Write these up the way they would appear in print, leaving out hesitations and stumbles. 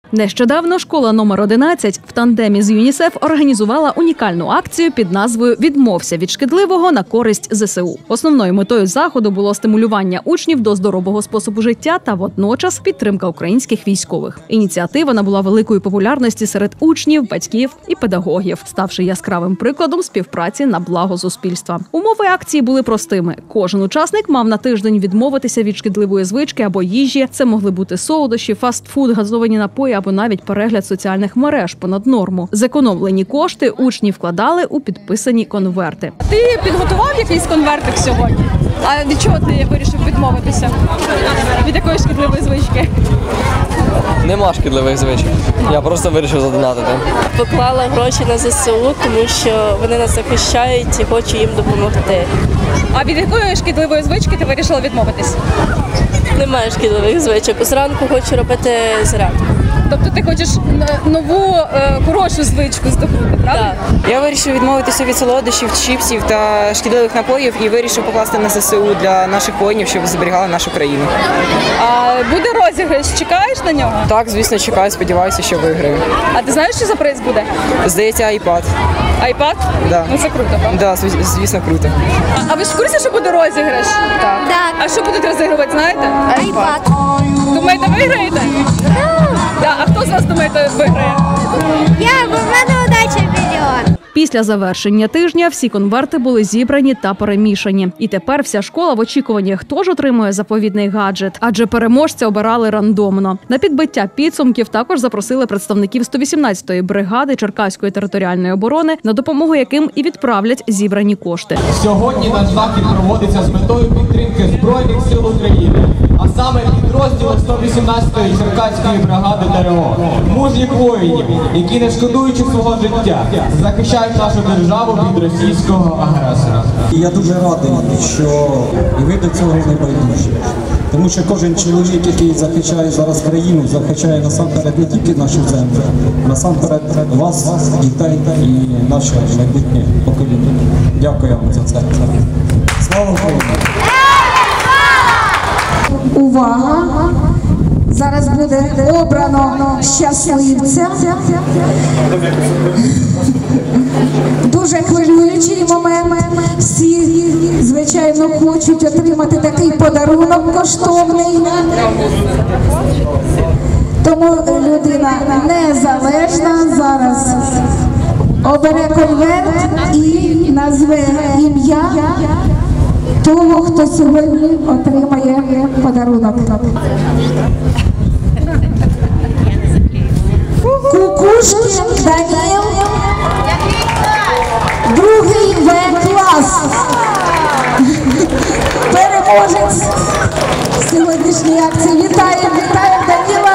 Нещодавно школа номер 11 в тандемі з ЮНІСЕФ організувала унікальну акцію під назвою «Відмовся від шкідливого на користь ЗСУ». Основною метою заходу було стимулювання учнів до здорового способу життя та водночас підтримка українських військових. Ініціатива набула великої популярності серед учнів, батьків і педагогів, ставши яскравим прикладом співпраці на благо суспільства. Умови акції були простими. Кожен учасник мав на тиждень відмовитися від шкідливої звички або їжі. Це могли бути солодощі, фастфуд, газовані напої або навіть перегляд соціальних мереж понад норму. Зекономлені кошти учні вкладали у підписані конверти. Ти підготував якийсь конвертик сьогодні? А від чого ти вирішив відмовитися? Від якої шкідливої звички? Нема шкідливих звичок. Я просто вирішив задонатити. Поклала гроші на ЗСУ, тому що вони нас захищають і хочу їм допомогти. А від якої шкідливої звички ти вирішила відмовитись? Немає шкідливих звичок. Зранку хочу робити зарядку. Тобто ти хочеш нову, хорошу звичку здобути, правда? Так. Я вирішив відмовитися від солодощів, чіпсів та шкідливих напоїв і вирішив покласти на ЗСУ для наших воїнів, щоб зберігали нашу країну. А буде розіграш, чекаєш на нього? Так, звісно, чекаю, сподіваюся, що виграю. А ти знаєш, що за приз буде? Здається, iPad. iPad? Да. Ну це круто, правда? Да, звісно, круто. А ви ж в курсі, що буде розіграш? Так. А що будуть розігрувати, знаєте? iPad. Думаєте, виграєте? Да. А хто з вас, думаєте, виграє? Я, бо в мене удача мільйон. Після завершення тижня всі конверти були зібрані та перемішані. І тепер вся школа в очікуванні, хто ж отримує заповідний гаджет. Адже переможця обирали рандомно. На підбиття підсумків також запросили представників 118-ї бригади Черкаської територіальної оборони, на допомогу яким і відправлять зібрані кошти. Сьогодні наш захід проводиться з метою підтримки Збройних сил України, а саме підрозділу 118-ї Черкаської бригади ТРО. Мужніх воїнів, які, не шкодуючи свого життя, захищають нашу державу від російського агресора. Я дуже радий, що і ви до цього не байдужі. Тому що кожен чоловік, який захищає зараз країну, захищає насамперед не тільки нашу землю, а насамперед вас, дітей і наше майбутнє покоління. Дякую вам за це. Слава Україні! Увага! Зараз буде обрано щасливця. Дуже хвилюючий момент. Всі, звичайно, хочуть отримати такий подарунок коштовний. Тому людина незалежна зараз обере конверт і назве ім'я того, хто сьогодні отримає подарунок. Кукушкін Даніл, другий В-клас. Переможець сьогоднішньої акції. Вітаємо, вітаємо Даніла.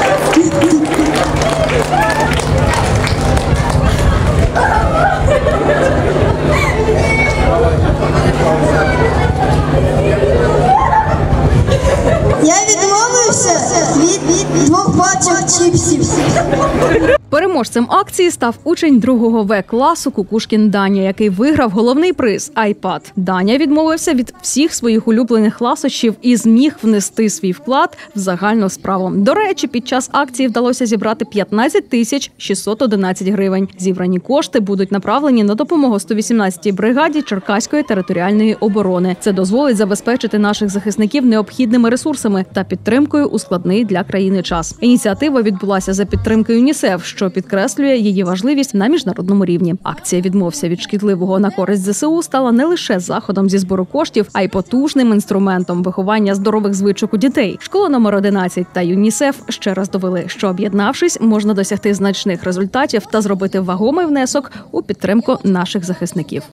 Я відмовився від 2 пачок чіпсів. Переможцем акції став учень 2-го В-класу Кукушкін Даня, який виграв головний приз – iPad. Даня відмовився від всіх своїх улюблених ласощів і зміг внести свій вклад в загальну справу. До речі, під час акції вдалося зібрати 15 тисяч 611 гривень. Зібрані кошти будуть направлені на допомогу 118-й бригаді Черкаської територіальної оборони. Це дозволить забезпечити наших захисників необхідними ресурсами та підтримкою у складний для країни час. Ініціатива відбулася за підтримки ЮНІСЕФ, що підкреслює її важливість на міжнародному рівні. Акція «Відмовся від шкідливого на користь ЗСУ» стала не лише заходом зі збору коштів, а й потужним інструментом виховання здорових звичок у дітей. Школа номер 11 та ЮНІСЕФ ще раз довели, що об'єднавшись, можна досягти значних результатів та зробити вагомий внесок у підтримку наших захисників.